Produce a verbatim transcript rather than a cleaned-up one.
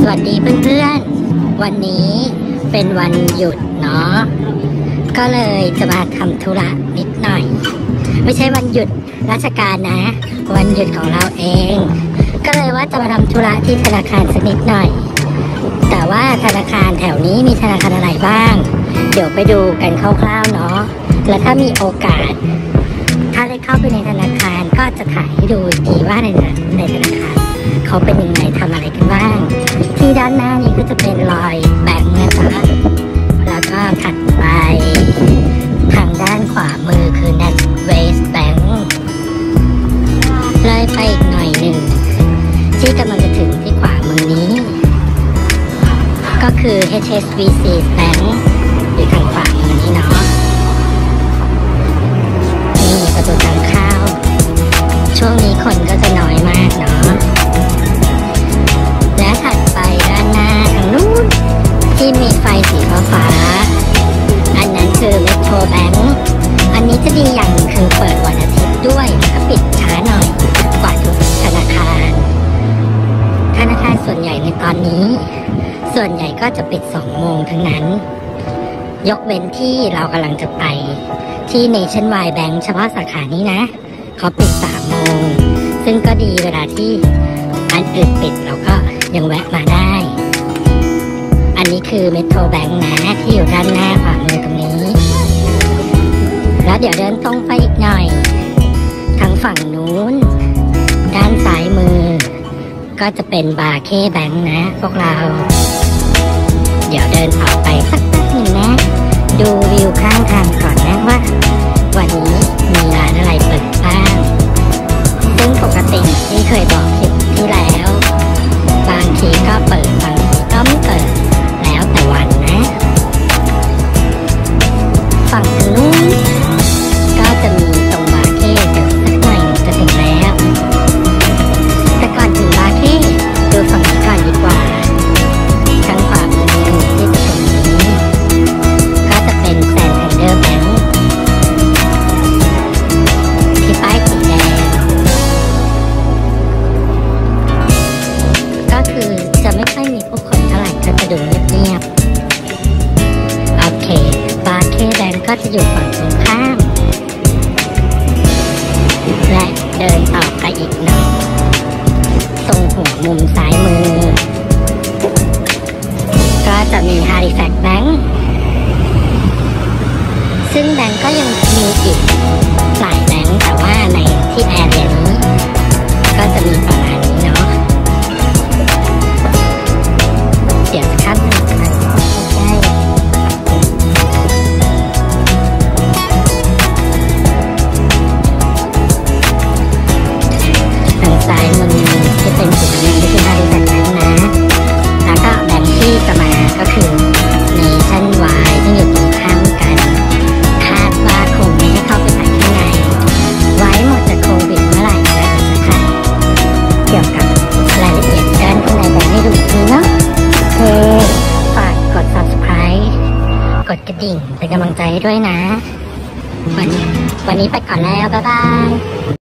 วัสดีเพื่อนๆวันนี้เป็นวันหยุดเนาะก็เลยจะมาทำธุระนิดหน่อยไม่ใช่วันหยุดราชการนะวันหยุดของเราเองก็เลยว่าจะมาทำธุระที่ธนาคารสักนิดหน่อยแต่ว่าธนาคารแถวนี้มีธนาคารอะไรบ้างเดี๋ยวไปดูกันคร่าวๆเนาะแล้วถ้ามีโอกาสถ้าได้เข้าไปในธนาคารก็จะถ่ายให้ดูอีกทีว่าในในธนาคารเขาเป็นยังไงทำอะไรกันบ้างที่ด้านหน้านี้ก็จะเป็นรอยแบงค์นะคะแล้วก็ถัดไปทางด้านขวามือคือ NatWest Bank เลยไปอีกหน่อยหนึ่งที่กำลังจะถึงที่ขวามือนี้ก็คือ เอช เอส บี ซี Bank อยู่ทางขวามือนี้เนาะนี่ประตูทางเข้าช่วงนี้คนก็จะน้อยมากเนาะและถัดไปด้านหน้าทางนู้นที่มีไฟสีฟ้าอันนั้นคือ Metro Bank อันนี้จะดีอย่างคือเปิดวันอาทิตย์ด้วยแล้วก็ปิดช้าหน่อยกว่าทุกธนาคารธนาคารส่วนใหญ่ในตอนนี้ส่วนใหญ่ก็จะปิดสองโมงทั้งนั้นยกเว้นที่เรากำลังจะไปที่ Nationwide Bank เฉพาะสาขานี้นะเขาปิดสามโมงซึ่งก็ดีเวลาที่อันอื่นปิดเราก็ยังแวะมาได้อันนี้คือ Metro Bank นะที่อยู่ด้านหน้าขวามือตรงนี้แล้วเดี๋ยวเดินตรงไปอีกหน่อยทางฝั่งนู้นด้านซ้ายมือก็จะเป็นบาเคแบงค์นะพวกเราเดี๋ยวเดินต่อไปสักแป๊บหนึ่งนะดูวิวข้างทางก่อนนะว่าวันนี้มีร้านอะไรเปิดบ้างซึ่งปกติที่เคยบอกคลิปที่แล้วบางทีก็เปิดบางทีก็ไม่เปิดแล้วแต่วันนะฝั่งนู้นก็จะมีตรงบาเก้เดี๋ยวสักหน่อยจะถึงแล้วแต่ก่อนถึงบาเก้ดูฝั่งนี้ก่อนดีกว่าทางขวามือที่จะตรงนี้ก็จะเป็นแซนแอนเดอร์แบงค์ที่ป้ายสีแดงก็คือจะไม่ค่อยมีผู้คนเท่าไหร่ก็จะดูเงียบๆโอเคบาเคแบงค์ก็จะอยู่ฝั่งตรงข้ามและเดินต่อไปอีกหน่อยตรงหัวมุมซ้ายมือก็จะมี Halifax Bank ซึ่งแบงก์ก็ยังมีอีกหลายแบงก์แต่ว่าในที่แอเรียนี้ก็จะมีประมาณนี้เนาะเดี๋ยวขั้นหนึ่งกันใกล้ทางซ้ายมือที่เป็นสีแดงที่คือ Halifax Bank นะแล้วก็แบงก์ที่จะมาก็คือ Nationwide ซึ่งอยู่ตรงข้ามกันคาดว่าคงไม่ให้เข้าไปถ่ายข้างในไว้หมดจากโควิดเมื่อไหร่แล้วจะถ่ายเกี่ยวกับรายละเอียดด้านข้างในแบงก์ให้ดูอีกทีเนาะเออฝากกด Subscribe กดกระดิ่งเป็นกำลังใจให้ด้วยนะวันวันนี้ไปก่อนแล้วบ๊ายบาย